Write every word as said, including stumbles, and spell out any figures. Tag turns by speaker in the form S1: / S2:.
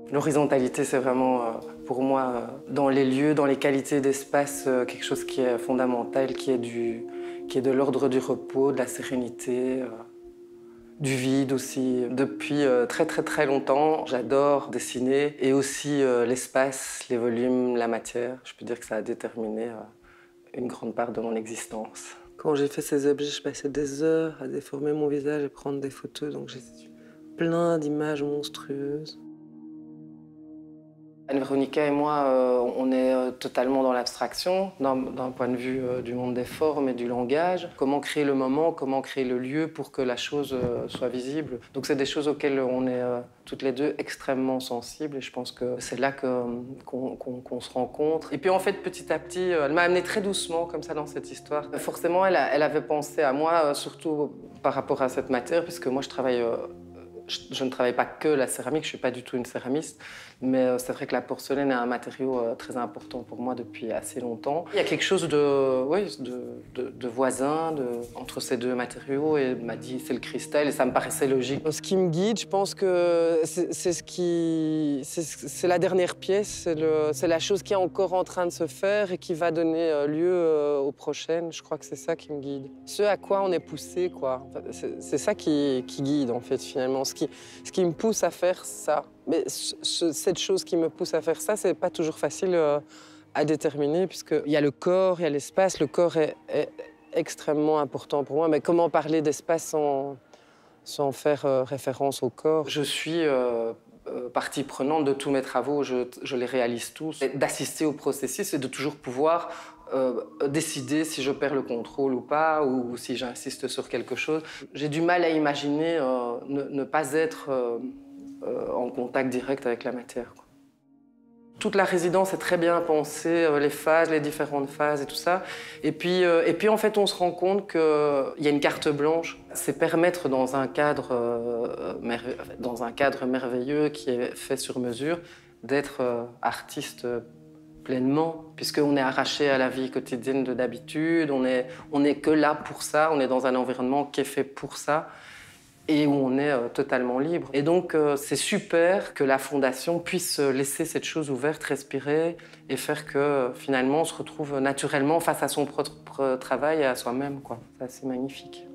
S1: L'horizontalité, c'est vraiment, euh, pour moi, euh, dans les lieux, dans les qualités d'espace, euh, quelque chose qui est fondamental, qui est, du, qui est de l'ordre du repos, de la sérénité, euh, du vide aussi. Depuis euh, très très très longtemps, j'adore dessiner et aussi euh, l'espace, les volumes, la matière. Je peux dire que ça a déterminé euh, une grande part de mon existence. Quand j'ai fait ces objets, je passais des heures à déformer mon visage et prendre des photos, donc j'ai plein d'images monstrueuses. Anne-Véronica et moi, euh, on est euh, totalement dans l'abstraction, d'un point de vue euh, du monde des formes et du langage. Comment créer le moment, comment créer le lieu pour que la chose euh, soit visible. Donc c'est des choses auxquelles on est euh, toutes les deux extrêmement sensibles et je pense que c'est là qu'on qu'on, qu'on se rencontre. Et puis en fait, petit à petit, euh, elle m'a amené très doucement comme ça dans cette histoire. Forcément, elle, a, elle avait pensé à moi, euh, surtout par rapport à cette matière, puisque moi je travaille... Euh, Je, je ne travaille pas que la céramique, je ne suis pas du tout une céramiste, mais euh, c'est vrai que la porcelaine est un matériau euh, très important pour moi depuis assez longtemps. Il y a quelque chose de, oui, de, de, de voisin de, entre ces deux matériaux et elle m'a dit c'est le cristal et ça me paraissait logique. Ce qui me guide, je pense que c'est ce qui, c'est la dernière pièce, c'est la chose qui est encore en train de se faire et qui va donner lieu aux prochaines. Je crois que c'est ça qui me guide. Ce à quoi on est poussé, quoi. C'est ça qui, qui guide en fait finalement. Ce qui, ce qui me pousse à faire ça. Mais ce, cette chose qui me pousse à faire ça, c'est pas toujours facile euh, à déterminer, puisqu'il y a le corps, il y a l'espace. Le corps est, est extrêmement important pour moi. Mais comment parler d'espace sans, sans faire euh, référence au corps? Je suis euh, euh, partie prenante de tous mes travaux, je, je les réalise tous. D'assister au processus et de toujours pouvoir Euh, décider si je perds le contrôle ou pas, ou si j'insiste sur quelque chose. J'ai du mal à imaginer euh, ne, ne pas être euh, euh, en contact direct avec la matière, quoi. Toute la résidence est très bien pensée, euh, les phases, les différentes phases et tout ça. Et puis, euh, et puis en fait, on se rend compte qu'il y a une carte blanche. C'est permettre dans un cadre, euh, dans un cadre merveilleux qui est fait sur mesure, d'être euh, artiste pleinement, puisqu'on est arraché à la vie quotidienne de d'habitude, on est, on est que là pour ça, on est dans un environnement qui est fait pour ça et où on est euh, totalement libre. Et donc euh, c'est super que la Fondation puisse laisser cette chose ouverte, respirer et faire que euh, finalement on se retrouve naturellement face à son propre travail et à soi-même, quoi. C'est assez magnifique.